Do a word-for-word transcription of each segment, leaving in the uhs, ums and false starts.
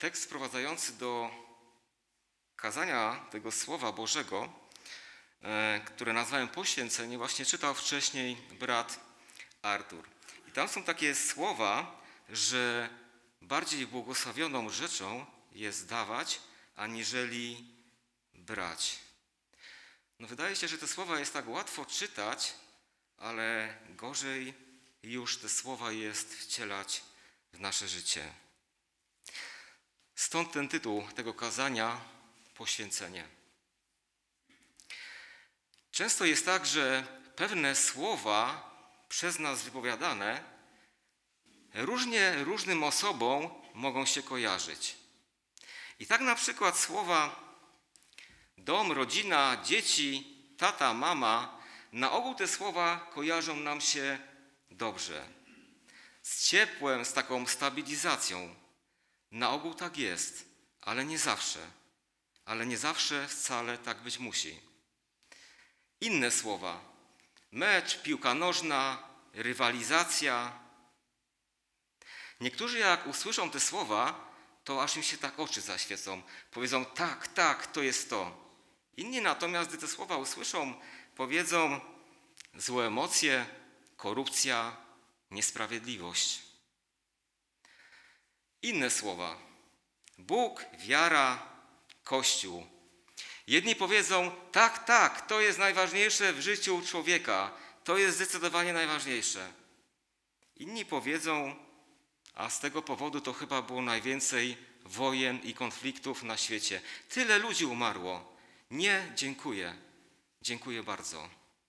Tekst sprowadzający do kazania tego Słowa Bożego, które nazwałem poświęcenie, właśnie czytał wcześniej brat Artur. I tam są takie słowa, że bardziej błogosławioną rzeczą jest dawać, aniżeli brać. No wydaje się, że te słowa jest tak łatwo czytać, ale gorzej już te słowa jest wcielać w nasze życie. Stąd ten tytuł tego kazania – poświęcenie. Często jest tak, że pewne słowa przez nas wypowiadane różnie różnym osobom mogą się kojarzyć. I tak na przykład słowa dom, rodzina, dzieci, tata, mama, na ogół te słowa kojarzą nam się dobrze. Z ciepłem, z taką stabilizacją. Na ogół tak jest, ale nie zawsze. Ale nie zawsze wcale tak być musi. Inne słowa. Mecz, piłka nożna, rywalizacja. Niektórzy jak usłyszą te słowa, to aż im się tak oczy zaświecą. Powiedzą, tak, tak, to jest to. Inni natomiast, gdy te słowa usłyszą, powiedzą złe emocje, korupcja, niesprawiedliwość. Inne słowa. Bóg, wiara, Kościół. Jedni powiedzą, tak, tak, to jest najważniejsze w życiu człowieka. To jest zdecydowanie najważniejsze. Inni powiedzą, a z tego powodu to chyba było najwięcej wojen i konfliktów na świecie. Tyle ludzi umarło. Nie, dziękuję. Dziękuję bardzo.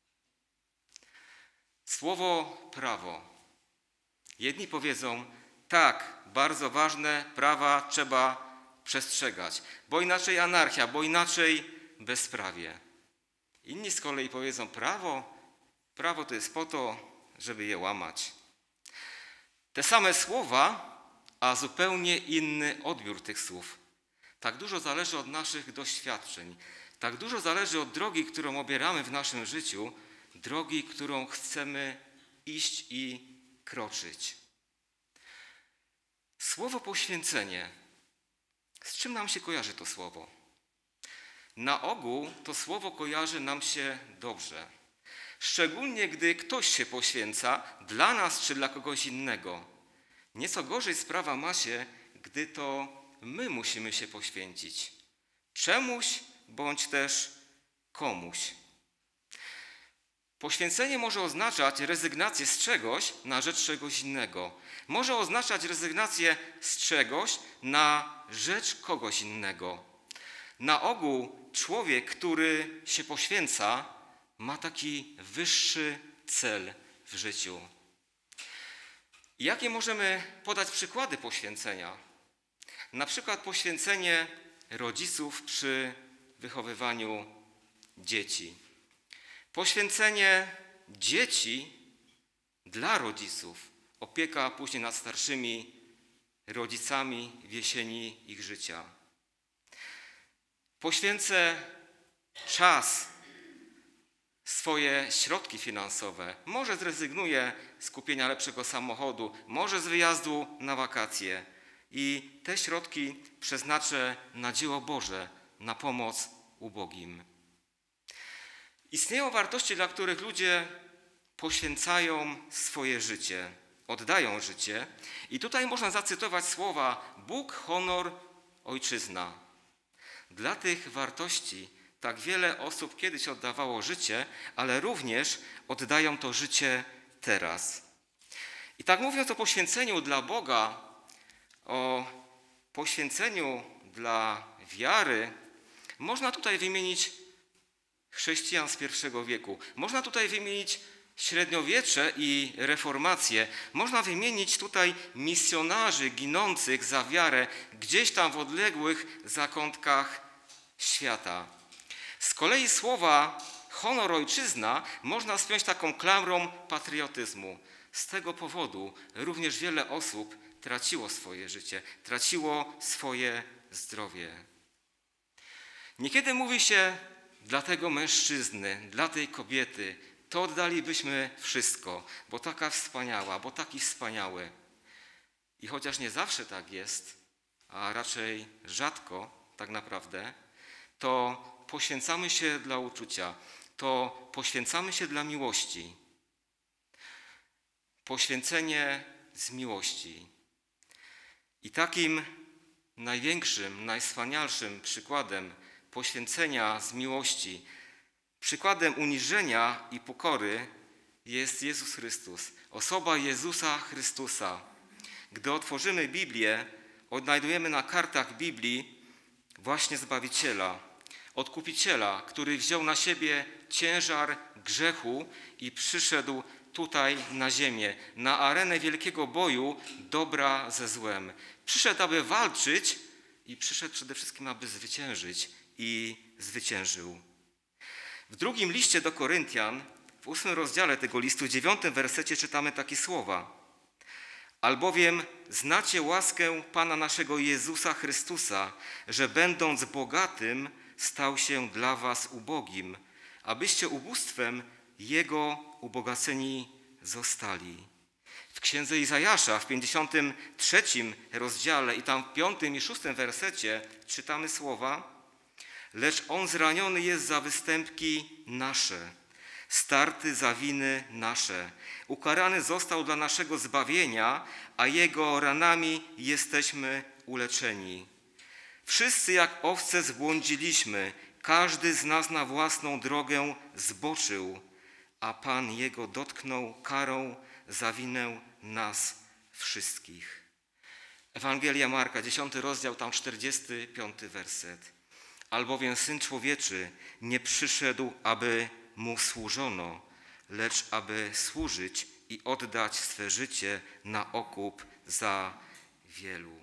Słowo prawo. Jedni powiedzą, tak, bardzo ważne, prawa trzeba przestrzegać, bo inaczej anarchia, bo inaczej bezprawie. Inni z kolei powiedzą, prawo, prawo to jest po to, żeby je łamać. Te same słowa, a zupełnie inny odbiór tych słów. Tak dużo zależy od naszych doświadczeń, tak dużo zależy od drogi, którą obieramy w naszym życiu, drogi, którą chcemy iść i kroczyć. Słowo poświęcenie. Z czym nam się kojarzy to słowo? Na ogół to słowo kojarzy nam się dobrze. Szczególnie gdy ktoś się poświęca dla nas czy dla kogoś innego. Nieco gorzej sprawa ma się, gdy to my musimy się poświęcić. Czemuś bądź też komuś. Poświęcenie może oznaczać rezygnację z czegoś na rzecz czegoś innego. Może oznaczać rezygnację z czegoś na rzecz kogoś innego. Na ogół człowiek, który się poświęca, ma taki wyższy cel w życiu. Jakie możemy podać przykłady poświęcenia? Na przykład poświęcenie rodziców przy wychowywaniu dzieci. Poświęcenie dzieci dla rodziców. Opieka później nad starszymi rodzicami w jesieni ich życia. Poświęcę czas, swoje środki finansowe. Może zrezygnuję z kupienia lepszego samochodu, może z wyjazdu na wakacje. I te środki przeznaczę na dzieło Boże, na pomoc ubogim. Istnieją wartości, dla których ludzie poświęcają swoje życie, oddają życie. I tutaj można zacytować słowa Bóg, honor, ojczyzna. Dla tych wartości tak wiele osób kiedyś oddawało życie, ale również oddają to życie teraz. I tak mówiąc o poświęceniu dla Boga, o poświęceniu dla wiary, można tutaj wymienić chrześcijan z pierwszego wieku. Można tutaj wymienić średniowiecze i reformację. Można wymienić tutaj misjonarzy ginących za wiarę gdzieś tam w odległych zakątkach świata. Z kolei słowa honor, ojczyzna można spiąć taką klamrą patriotyzmu. Z tego powodu również wiele osób traciło swoje życie, traciło swoje zdrowie. Niekiedy mówi się dla tego mężczyzny, dla tej kobiety, to oddalibyśmy wszystko, bo taka wspaniała, bo taki wspaniały. I chociaż nie zawsze tak jest, a raczej rzadko tak naprawdę, to poświęcamy się dla uczucia, to poświęcamy się dla miłości. Poświęcenie z miłości. I takim największym, najwspanialszym przykładem poświęcenia z miłości, przykładem uniżenia i pokory jest Jezus Chrystus. Osoba Jezusa Chrystusa. Gdy otworzymy Biblię, odnajdujemy na kartach Biblii właśnie Zbawiciela, Odkupiciela, który wziął na siebie ciężar grzechu i przyszedł tutaj na ziemię, na arenę wielkiego boju dobra ze złem. Przyszedł, aby walczyć i przyszedł przede wszystkim, aby zwyciężyć i zwyciężył. W drugim liście do Koryntian, w ósmym rozdziale tego listu, w dziewiątym wersecie czytamy takie słowa. Albowiem znacie łaskę Pana naszego Jezusa Chrystusa, że będąc bogatym, stał się dla was ubogim, abyście ubóstwem Jego ubogaceni zostali. W księdze Izajasza w pięćdziesiątym trzecim rozdziale i tam w piątym i szóstym wersecie czytamy słowa: lecz On zraniony jest za występki nasze, starty za winy nasze. Ukarany został dla naszego zbawienia, a Jego ranami jesteśmy uleczeni. Wszyscy jak owce zbłądziliśmy, każdy z nas na własną drogę zboczył, a Pan Jego dotknął karą za winę nas wszystkich. Ewangelia Marka, dziesiąty rozdział, tam czterdziesty piąty werset. Albowiem Syn Człowieczy nie przyszedł, aby Mu służono, lecz aby służyć i oddać swe życie na okup za wielu.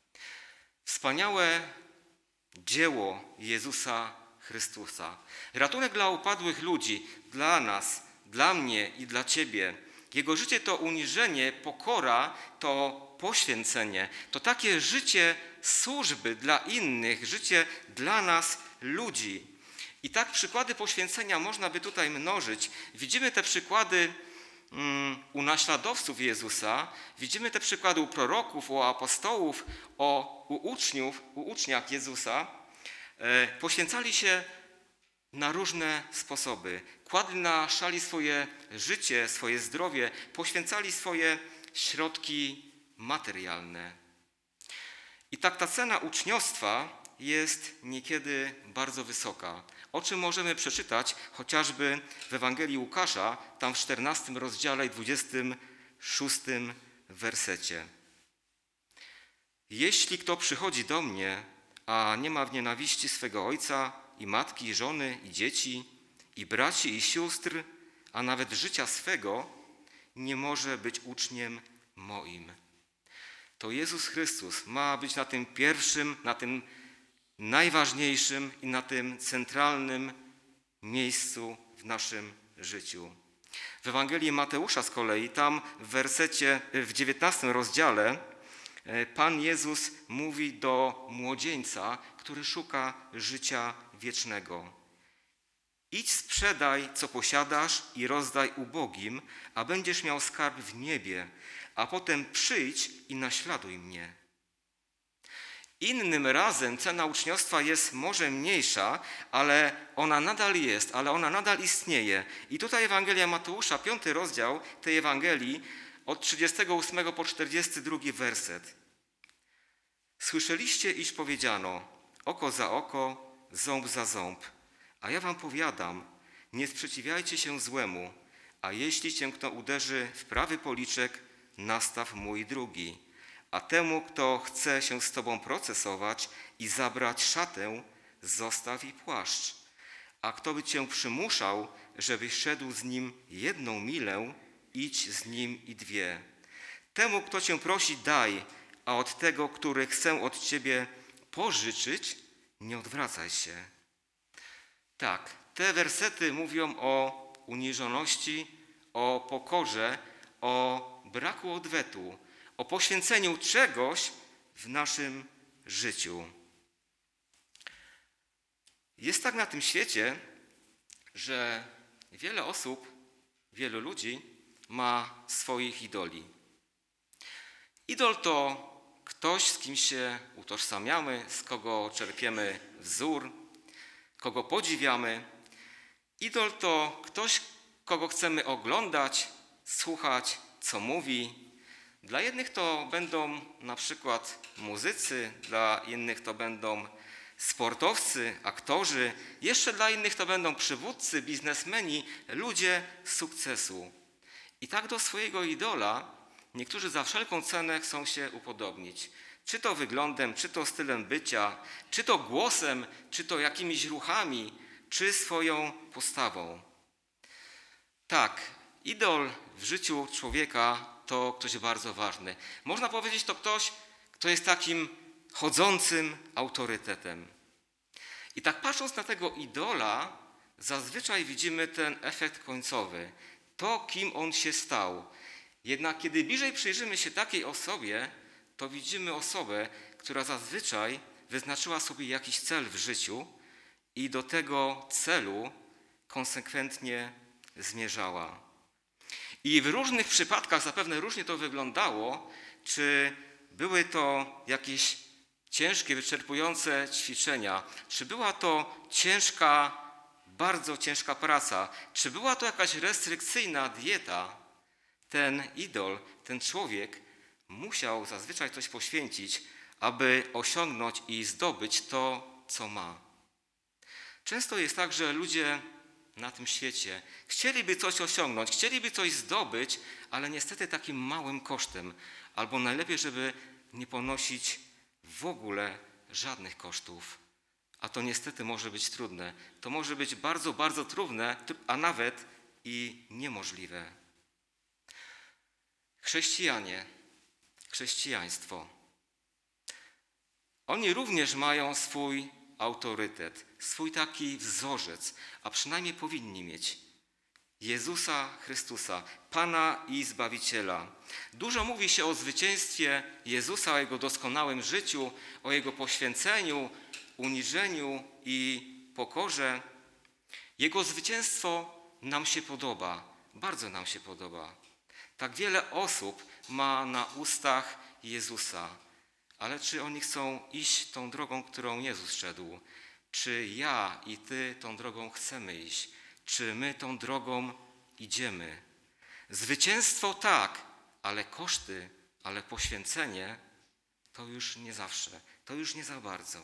Wspaniałe dzieło Jezusa Chrystusa. Ratunek dla upadłych ludzi, dla nas, dla mnie i dla Ciebie. Jego życie to uniżenie, pokora, to poświęcenie. To takie życie służby dla innych, życie dla nas, ludzi. I tak przykłady poświęcenia można by tutaj mnożyć. Widzimy te przykłady um, u naśladowców Jezusa, widzimy te przykłady u proroków, u apostołów, o, u uczniów, u uczniach Jezusa. E, poświęcali się na różne sposoby. Kładli na szali swoje życie, swoje zdrowie, poświęcali swoje środki materialne. I tak ta cena uczniostwa jest niekiedy bardzo wysoka. O czym możemy przeczytać chociażby w Ewangelii Łukasza, tam w czternastym rozdziale i dwudziestym szóstym wersecie. Jeśli kto przychodzi do mnie, a nie ma w nienawiści swego ojca i matki, i żony, i dzieci, i braci, i sióstr, a nawet życia swego, nie może być uczniem moim. To Jezus Chrystus ma być na tym pierwszym, na tym najważniejszym i na tym centralnym miejscu w naszym życiu. W Ewangelii Mateusza z kolei, tam w wersecie, w dziewiętnastym rozdziale, Pan Jezus mówi do młodzieńca, który szuka życia wiecznego. Idź, sprzedaj, co posiadasz i rozdaj ubogim, a będziesz miał skarb w niebie, a potem przyjdź i naśladuj mnie. Innym razem cena uczniostwa jest może mniejsza, ale ona nadal jest, ale ona nadal istnieje. I tutaj Ewangelia Mateusza, piąty rozdział tej Ewangelii, od trzydziestego ósmego po czterdziesty drugi werset. Słyszeliście, iż powiedziano, oko za oko, ząb za ząb. A ja wam powiadam, nie sprzeciwiajcie się złemu, a jeśli cię kto uderzy w prawy policzek, nastaw mój drugi. A temu, kto chce się z tobą procesować i zabrać szatę, zostaw i płaszcz. A kto by cię przymuszał, żebyś szedł z nim jedną milę, idź z nim i dwie. Temu, kto cię prosi, daj, a od tego, który chce od ciebie pożyczyć, nie odwracaj się. Tak, te wersety mówią o uniżoności, o pokorze, o braku odwetu, o poświęceniu czegoś w naszym życiu. Jest tak na tym świecie, że wiele osób, wielu ludzi ma swoich idoli. Idol to ktoś, z kim się utożsamiamy, z kogo czerpiemy wzór, kogo podziwiamy. Idol to ktoś, kogo chcemy oglądać, słuchać, co mówi. Dla jednych to będą na przykład muzycy, dla innych to będą sportowcy, aktorzy, jeszcze dla innych to będą przywódcy, biznesmeni, ludzie sukcesu. I tak do swojego idola niektórzy za wszelką cenę chcą się upodobnić. Czy to wyglądem, czy to stylem bycia, czy to głosem, czy to jakimiś ruchami, czy swoją postawą. Tak, idol w życiu człowieka to ktoś bardzo ważny. Można powiedzieć, to ktoś, kto jest takim chodzącym autorytetem. I tak patrząc na tego idola, zazwyczaj widzimy ten efekt końcowy. To, kim on się stał. Jednak kiedy bliżej przyjrzymy się takiej osobie, to widzimy osobę, która zazwyczaj wyznaczyła sobie jakiś cel w życiu i do tego celu konsekwentnie zmierzała. I w różnych przypadkach zapewne różnie to wyglądało, czy były to jakieś ciężkie, wyczerpujące ćwiczenia, czy była to ciężka, bardzo ciężka praca, czy była to jakaś restrykcyjna dieta, ten idol, ten człowiek musiał zazwyczaj coś poświęcić, aby osiągnąć i zdobyć to, co ma. Często jest tak, że ludzie na tym świecie chcieliby coś osiągnąć, chcieliby coś zdobyć, ale niestety takim małym kosztem, albo najlepiej, żeby nie ponosić w ogóle żadnych kosztów. A to niestety może być trudne. To może być bardzo, bardzo trudne, a nawet i niemożliwe. Chrześcijanie, chrześcijaństwo. Oni również mają swój autorytet, swój taki wzorzec, a przynajmniej powinni mieć. Jezusa Chrystusa, Pana i Zbawiciela. Dużo mówi się o zwycięstwie Jezusa, o Jego doskonałym życiu, o Jego poświęceniu, uniżeniu i pokorze. Jego zwycięstwo nam się podoba, bardzo nam się podoba. Tak wiele osób ma na ustach Jezusa, ale czy oni chcą iść tą drogą, którą Jezus szedł? Czy ja i ty tą drogą chcemy iść? Czy my tą drogą idziemy? Zwycięstwo tak, ale koszty, ale poświęcenie to już nie zawsze, to już nie za bardzo.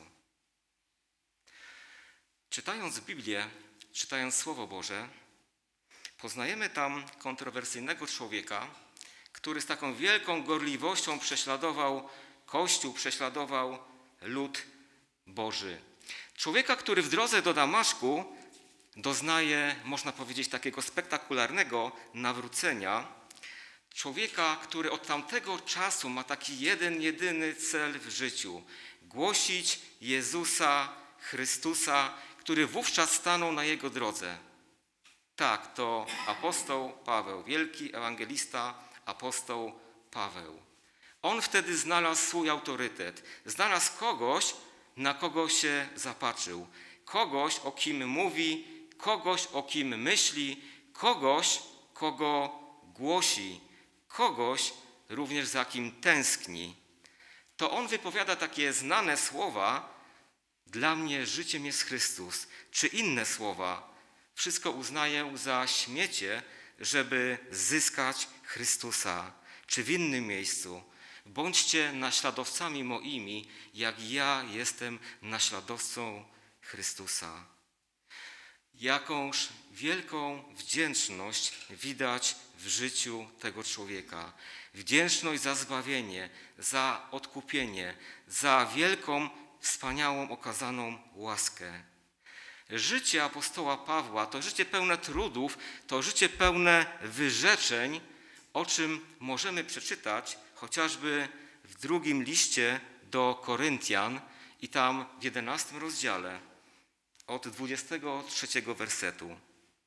Czytając Biblię, czytając Słowo Boże, poznajemy tam kontrowersyjnego człowieka, który z taką wielką gorliwością prześladował Kościół, prześladował lud Boży. Człowieka, który w drodze do Damaszku doznaje, można powiedzieć, takiego spektakularnego nawrócenia. Człowieka, który od tamtego czasu ma taki jeden, jedyny cel w życiu. Głosić Jezusa Chrystusa, który wówczas stanął na jego drodze. Tak, to apostoł Paweł, wielki ewangelista, apostoł Paweł. On wtedy znalazł swój autorytet, znalazł kogoś, na kogo się zapatrzył, kogoś, o kim mówi, kogoś, o kim myśli, kogoś, kogo głosi, kogoś również za kim tęskni. To on wypowiada takie znane słowa: dla mnie życiem jest Chrystus, czy inne słowa: wszystko uznaję za śmiecie, żeby zyskać Chrystusa, czy w innym miejscu: bądźcie naśladowcami moimi, jak ja jestem naśladowcą Chrystusa. Jakąż wielką wdzięczność widać w życiu tego człowieka. Wdzięczność za zbawienie, za odkupienie, za wielką, wspaniałą okazaną łaskę. Życie apostoła Pawła to życie pełne trudów, to życie pełne wyrzeczeń, o czym możemy przeczytać chociażby w drugim liście do Koryntian i tam w jedenastym rozdziale od dwudziestego trzeciego wersetu.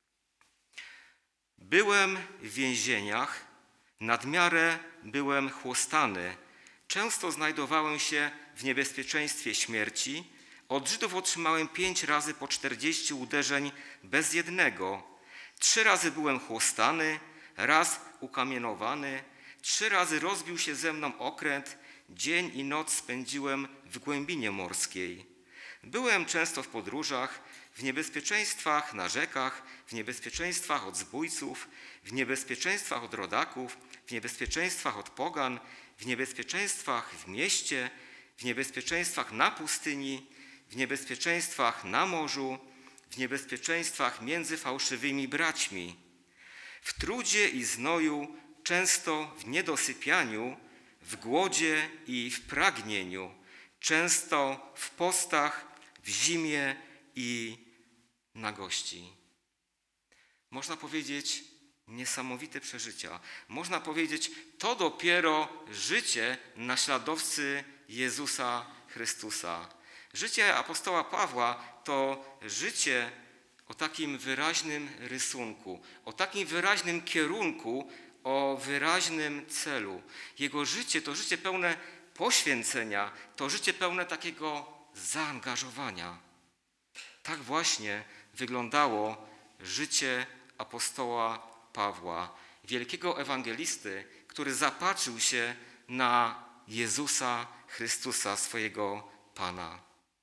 Byłem w więzieniach, nadmiarę byłem chłostany, często znajdowałem się w niebezpieczeństwie śmierci. Od Żydów otrzymałem pięć razy po czterdzieści uderzeń bez jednego. Trzy razy byłem chłostany, raz ukamienowany, trzy razy rozbił się ze mną okręt, Dzień i noc spędziłem w głębinie morskiej. Byłem często w podróżach, w niebezpieczeństwach na rzekach, w niebezpieczeństwach od zbójców, w niebezpieczeństwach od rodaków, w niebezpieczeństwach od pogan, w niebezpieczeństwach w mieście, w niebezpieczeństwach na pustyni, w niebezpieczeństwach na morzu, w niebezpieczeństwach między fałszywymi braćmi, w trudzie i znoju, często w niedosypianiu, w głodzie i w pragnieniu, często w postach, w zimie i nagości. Można powiedzieć, niesamowite przeżycia. Można powiedzieć, to dopiero życie naśladowcy Jezusa Chrystusa. Życie apostoła Pawła to życie o takim wyraźnym rysunku, o takim wyraźnym kierunku, o wyraźnym celu. Jego życie to życie pełne poświęcenia, to życie pełne takiego zaangażowania. Tak właśnie wyglądało życie apostoła Pawła, wielkiego ewangelisty, który zapatrzył się na Jezusa Chrystusa, swojego Pana.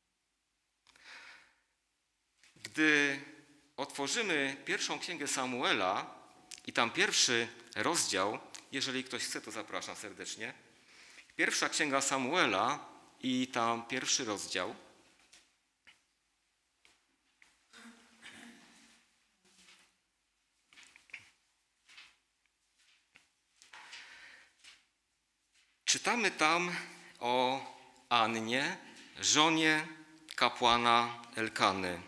Gdy otworzymy pierwszą księgę Samuela i tam pierwszy rozdział, jeżeli ktoś chce, to zapraszam serdecznie. Pierwsza księga Samuela i tam pierwszy rozdział. Czytamy tam o Annie, żonie kapłana Elkany.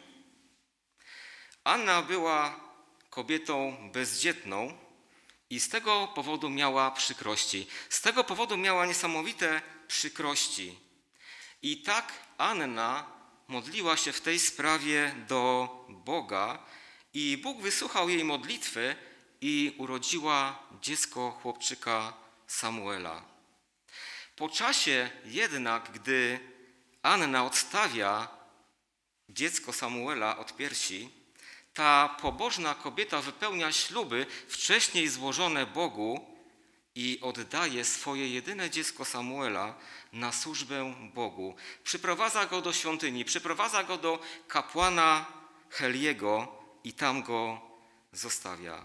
Anna była kobietą bezdzietną i z tego powodu miała przykrości. Z tego powodu miała niesamowite przykrości. I tak Anna modliła się w tej sprawie do Boga i Bóg wysłuchał jej modlitwy i urodziła dziecko chłopczyka Samuela. Po czasie jednak, gdy Anna odstawia dziecko Samuela od piersi, ta pobożna kobieta wypełnia śluby wcześniej złożone Bogu i oddaje swoje jedyne dziecko Samuela na służbę Bogu. Przyprowadza go do świątyni, przyprowadza go do kapłana Heliego i tam go zostawia.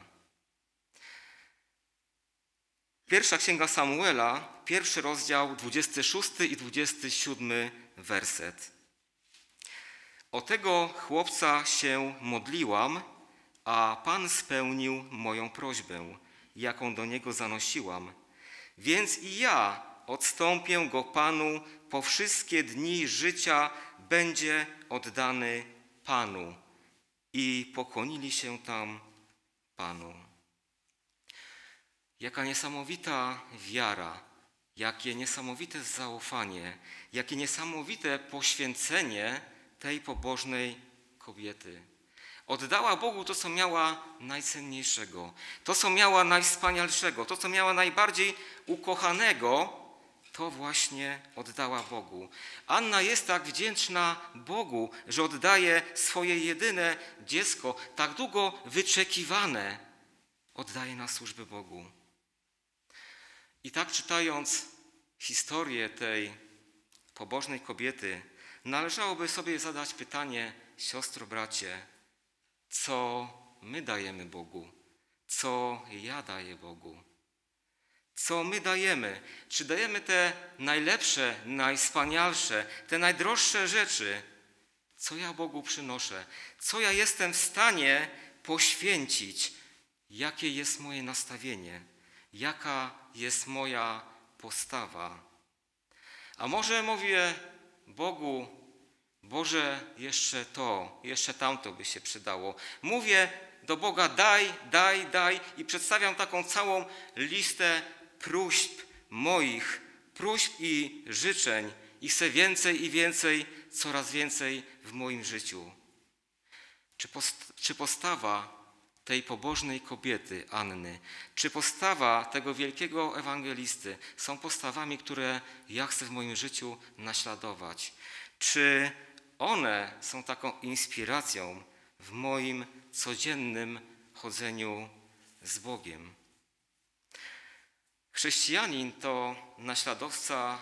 Pierwsza księga Samuela, pierwszy rozdział, dwudziesty szósty i dwudziesty siódmy werset. O tego chłopca się modliłam, a Pan spełnił moją prośbę, jaką do niego zanosiłam. Więc i ja odstąpię go Panu, po wszystkie dni życia będzie oddany Panu. I pokłonili się tam Panu. Jaka niesamowita wiara, jakie niesamowite zaufanie, jakie niesamowite poświęcenie tej pobożnej kobiety. Oddała Bogu to, co miała najcenniejszego, to, co miała najwspanialszego, to, co miała najbardziej ukochanego, to właśnie oddała Bogu. Anna jest tak wdzięczna Bogu, że oddaje swoje jedyne dziecko, tak długo wyczekiwane, oddaje na służbę Bogu. I tak czytając historię tej pobożnej kobiety, należałoby sobie zadać pytanie, siostro, bracie, co my dajemy Bogu? Co ja daję Bogu? Co my dajemy? Czy dajemy te najlepsze, najwspanialsze, te najdroższe rzeczy? Co ja Bogu przynoszę? Co ja jestem w stanie poświęcić? Jakie jest moje nastawienie? Jaka jest moja postawa? A może mówię Bogu, Boże, jeszcze to, jeszcze tamto by się przydało. Mówię do Boga, daj, daj, daj i przedstawiam taką całą listę próśb moich, próśb i życzeń i chcę więcej i więcej, coraz więcej w moim życiu. Czy, post- czy postawa tej pobożnej kobiety, Anny, czy postawa tego wielkiego ewangelisty są postawami, które ja chcę w moim życiu naśladować? Czy one są taką inspiracją w moim codziennym chodzeniu z Bogiem? Chrześcijanin to naśladowca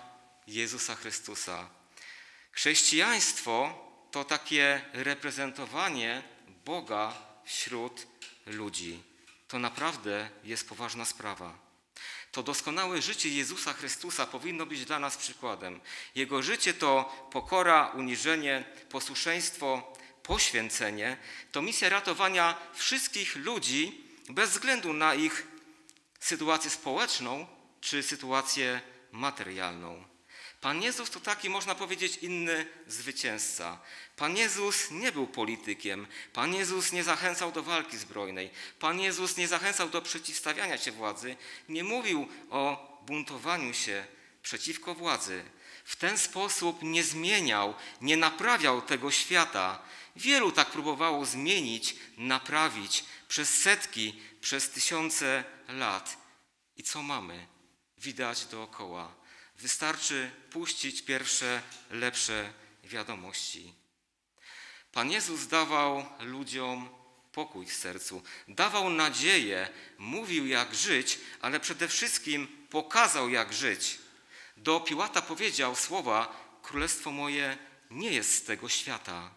Jezusa Chrystusa. Chrześcijaństwo to takie reprezentowanie Boga wśród ludzi. To naprawdę jest poważna sprawa. To doskonałe życie Jezusa Chrystusa powinno być dla nas przykładem. Jego życie to pokora, uniżenie, posłuszeństwo, poświęcenie. To misja ratowania wszystkich ludzi bez względu na ich sytuację społeczną czy sytuację materialną. Pan Jezus to taki, można powiedzieć, inny zwycięzca. Pan Jezus nie był politykiem. Pan Jezus nie zachęcał do walki zbrojnej. Pan Jezus nie zachęcał do przeciwstawiania się władzy. Nie mówił o buntowaniu się przeciwko władzy. W ten sposób nie zmieniał, nie naprawiał tego świata. Wielu tak próbowało zmienić, naprawić przez setki, przez tysiące lat. I co mamy? Widać dookoła. Wystarczy puścić pierwsze, lepsze wiadomości. Pan Jezus dawał ludziom pokój w sercu, dawał nadzieję, mówił jak żyć, ale przede wszystkim pokazał jak żyć. Do Piłata powiedział słowa: królestwo moje nie jest z tego świata.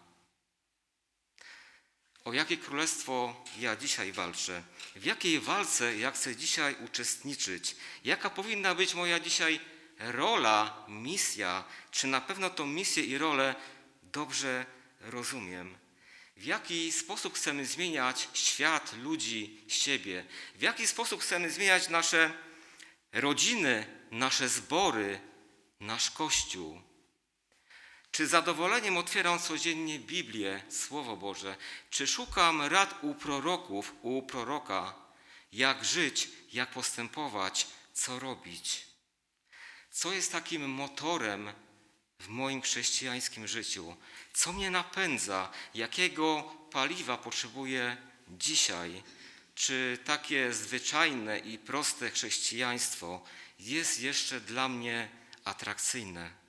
O jakie królestwo ja dzisiaj walczę? W jakiej walce ja chcę dzisiaj uczestniczyć? Jaka powinna być moja dzisiaj rola, misja? Czy na pewno tą misję i rolę dobrze rozumiem? W jaki sposób chcemy zmieniać świat, ludzi, siebie? W jaki sposób chcemy zmieniać nasze rodziny, nasze zbory, nasz Kościół? Czy z zadowoleniem otwieram codziennie Biblię, Słowo Boże? Czy szukam rad u proroków, u proroka, jak żyć, jak postępować, co robić? Co jest takim motorem w moim chrześcijańskim życiu? Co mnie napędza? Jakiego paliwa potrzebuję dzisiaj? Czy takie zwyczajne i proste chrześcijaństwo jest jeszcze dla mnie atrakcyjne?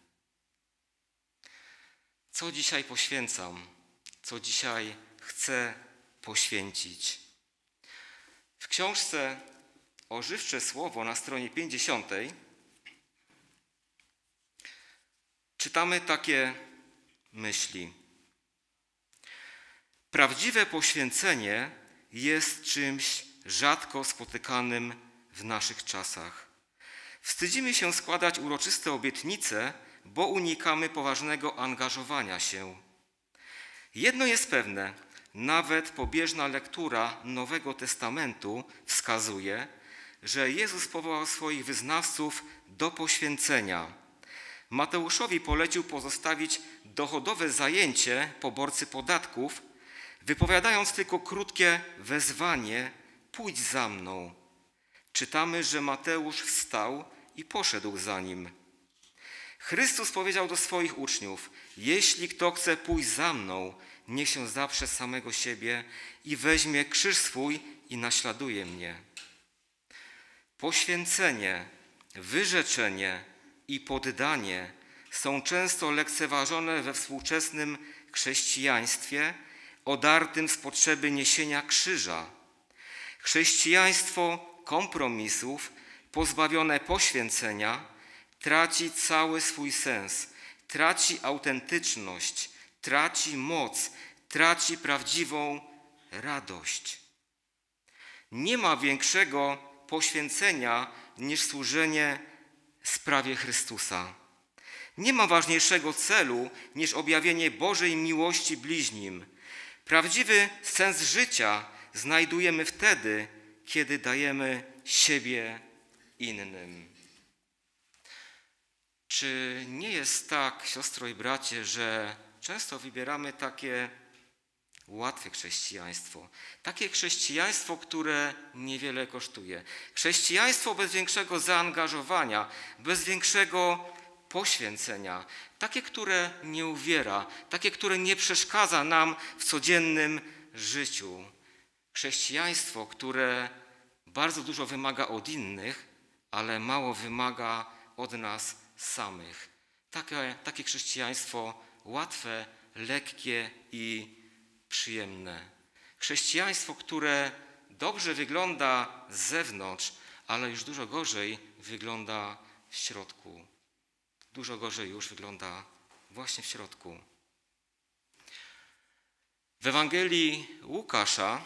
Co dzisiaj poświęcam? Co dzisiaj chcę poświęcić? W książce Ożywcze Słowo na stronie pięćdziesiątej czytamy takie myśli. Prawdziwe poświęcenie jest czymś rzadko spotykanym w naszych czasach. Wstydzimy się składać uroczyste obietnice, bo unikamy poważnego angażowania się. Jedno jest pewne, nawet pobieżna lektura Nowego Testamentu wskazuje, że Jezus powołał swoich wyznawców do poświęcenia. Mateuszowi polecił pozostawić dochodowe zajęcie poborcy podatków, wypowiadając tylko krótkie wezwanie: pójdź za mną. Czytamy, że Mateusz wstał i poszedł za nim. Chrystus powiedział do swoich uczniów: jeśli kto chce pójść za mną, niech się zaprze samego siebie i weźmie krzyż swój i naśladuje mnie. Poświęcenie, wyrzeczenie i poddanie są często lekceważone we współczesnym chrześcijaństwie odartym z potrzeby niesienia krzyża. Chrześcijaństwo kompromisów, pozbawione poświęcenia, traci cały swój sens, traci autentyczność, traci moc, traci prawdziwą radość. Nie ma większego poświęcenia niż służenie sprawie Chrystusa. Nie ma ważniejszego celu niż objawienie Bożej miłości bliźnim. Prawdziwy sens życia znajdujemy wtedy, kiedy dajemy siebie innym. Czy nie jest tak, siostro i bracie, że często wybieramy takie łatwe chrześcijaństwo? Takie chrześcijaństwo, które niewiele kosztuje. Chrześcijaństwo bez większego zaangażowania, bez większego poświęcenia. Takie, które nie uwiera, takie, które nie przeszkadza nam w codziennym życiu. Chrześcijaństwo, które bardzo dużo wymaga od innych, ale mało wymaga od nas samych. Takie, takie chrześcijaństwo łatwe, lekkie i przyjemne. Chrześcijaństwo, które dobrze wygląda z zewnątrz, ale już dużo gorzej wygląda w środku. Dużo gorzej już wygląda właśnie w środku. W Ewangelii Łukasza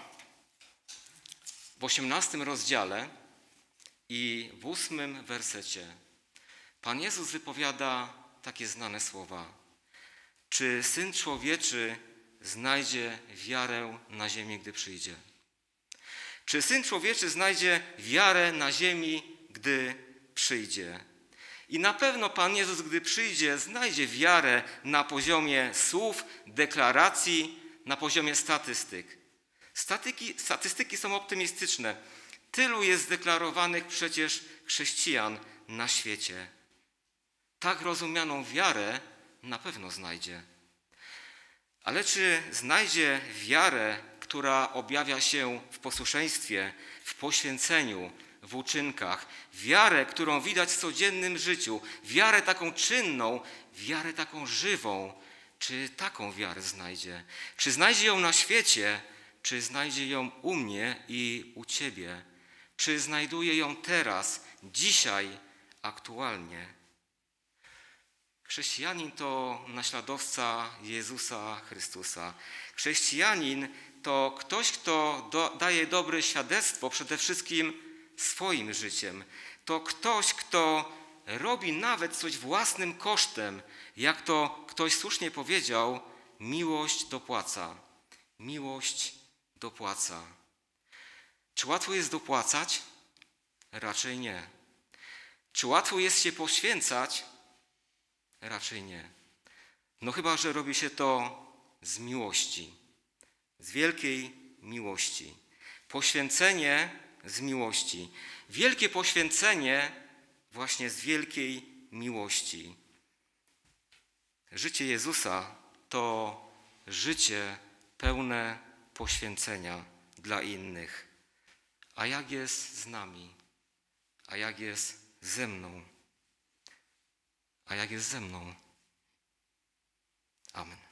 w osiemnastym rozdziale i w ósmym wersecie Pan Jezus wypowiada takie znane słowa. Czy Syn Człowieczy znajdzie wiarę na ziemi, gdy przyjdzie? Czy Syn Człowieczy znajdzie wiarę na ziemi, gdy przyjdzie? I na pewno Pan Jezus, gdy przyjdzie, znajdzie wiarę na poziomie słów, deklaracji, na poziomie statystyk. Statyki, statystyki są optymistyczne. Tylu jest zdeklarowanych przecież chrześcijan na świecie. Tak rozumianą wiarę na pewno znajdzie. Ale czy znajdzie wiarę, która objawia się w posłuszeństwie, w poświęceniu, w uczynkach, wiarę, którą widać w codziennym życiu, wiarę taką czynną, wiarę taką żywą? Czy taką wiarę znajdzie? Czy znajdzie ją na świecie, czy znajdzie ją u mnie i u Ciebie? Czy znajduje ją teraz, dzisiaj, aktualnie? Chrześcijanin to naśladowca Jezusa Chrystusa. Chrześcijanin to ktoś, kto do, daje dobre świadectwo przede wszystkim swoim życiem. To ktoś, kto robi nawet coś własnym kosztem. Jak to ktoś słusznie powiedział, miłość dopłaca. Miłość dopłaca. Czy łatwo jest dopłacać? Raczej nie. Czy łatwo jest się poświęcać? Raczej nie. No chyba że robi się to z miłości, z wielkiej miłości. Poświęcenie z miłości. Wielkie poświęcenie właśnie z wielkiej miłości. Życie Jezusa to życie pełne poświęcenia dla innych. A jak jest z nami? A jak jest ze mną? A jak jest ze mną? Amen.